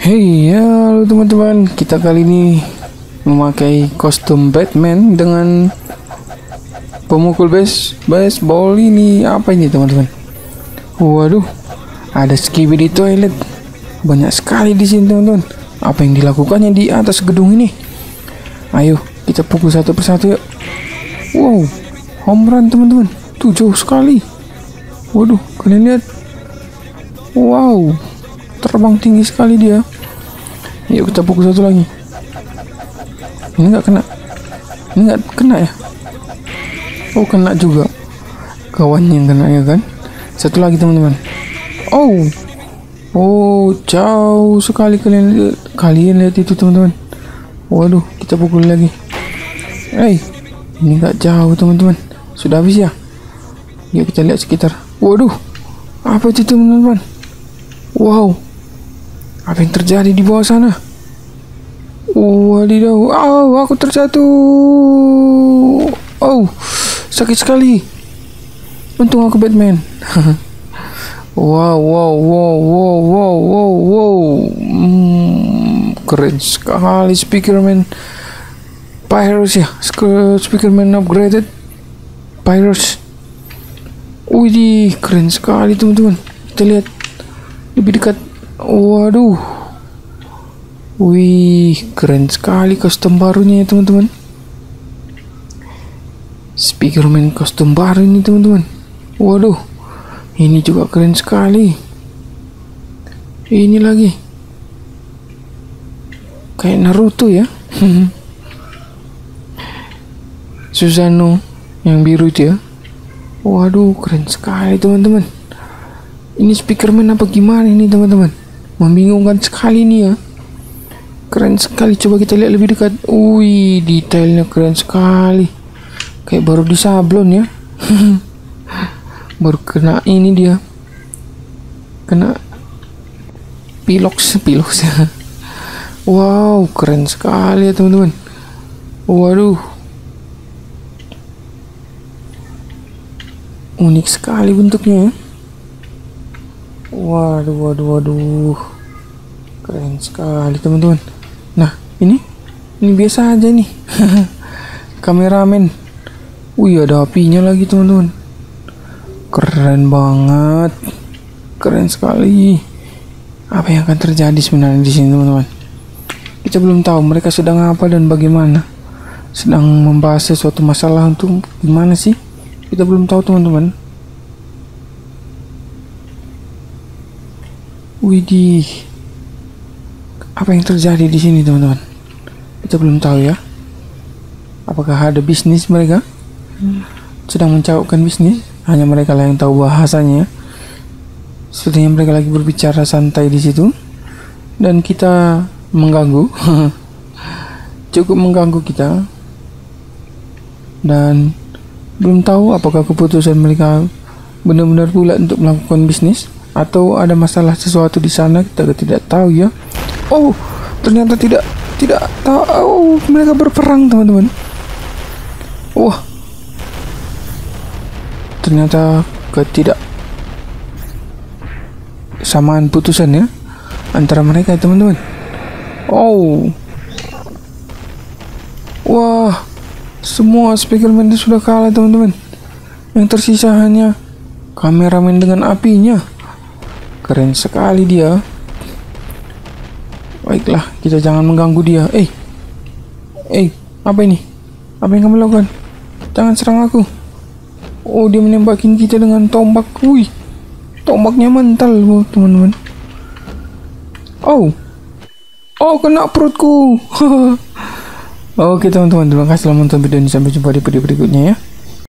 Hey, halo teman-teman. Kita kali ini memakai kostum Batman dengan pemukul baseball ini. Apa ini teman-teman? Waduh, ada Skibidi toilet. Banyak sekali di sini teman-teman. Apa yang dilakukannya di atas gedung ini? Ayo kita pukul satu persatu yuk. Wow, home run teman-teman. Tuh jauh sekali. Waduh, kalian lihat. Wow, terbang tinggi sekali dia. Yuk kita pukul satu lagi. Ini nggak kena. Ini nggak kena ya? Oh, kena juga. Kawannya yang kena ya kan? Satu lagi teman-teman. Oh, jauh sekali kalian lihat itu teman-teman. Waduh, kita pukul lagi. Ini nggak jauh teman-teman. Sudah habis ya? Yuk kita lihat sekitar. Waduh, apa itu teman-teman? Wow, apa yang terjadi di bawah sana? Wadidaw, aku terjatuh. Sakit sekali. Untung aku Batman. Wow. Keren sekali Speakerman Pyrus ya. Speakerman upgraded Pyrus. Widih, keren sekali teman-teman. Kita lihat lebih dekat. Waduh, wih, keren sekali kostum barunya ya teman-teman. Speakerman kostum baru ini teman-teman. Waduh, ini juga keren sekali. Ini lagi kayak Naruto ya. Susanoo yang biru itu ya. Waduh, keren sekali teman-teman. Ini Speakerman apa gimana ini teman-teman? Membingungkan sekali nih ya. Keren sekali. Coba kita lihat lebih dekat. Wih, detailnya keren sekali. Kayak baru disablon ya. Baru kena ini dia. Kena piloks. Wow, keren sekali ya teman-teman. Waduh, unik sekali bentuknya ya. Waduh, keren sekali teman-teman. Nah, ini biasa aja nih. Kameramen. Wih, ada apinya lagi teman-teman. Keren banget. Keren sekali. Apa yang akan terjadi sebenarnya di sini teman-teman? Kita belum tahu mereka sedang apa dan bagaimana. Sedang membahas sesuatu masalah untuk gimana sih? Kita belum tahu teman-teman. Widih, apa yang terjadi di sini teman-teman? Kita belum tahu ya. Apakah ada bisnis mereka? Sedang mencaukkan bisnis. Hanya mereka lah yang tahu bahasanya. Sepertinya mereka lagi berbicara santai di situ, dan kita mengganggu. Cukup mengganggu kita. Dan belum tahu apakah keputusan mereka benar-benar bulat untuk melakukan bisnis, atau ada masalah sesuatu di sana. Kita tidak tahu ya. Oh, ternyata tidak tahu. Oh, mereka berperang teman-teman. Wah, ternyata ketidak samaan putusan ya antara mereka teman-teman. Wah, semua Speakerman sudah kalah teman-teman. Yang tersisa hanya kameramen dengan apinya. Keren sekali dia. Baiklah, kita jangan mengganggu dia. Apa ini? Apa yang kamu lakukan? Jangan serang aku. Oh, dia menembakin kita dengan tombak. Wih, tombaknya mental teman-teman. Kena perutku. Oke teman-teman, terima kasih telah menonton video ini. Sampai jumpa di video berikutnya ya.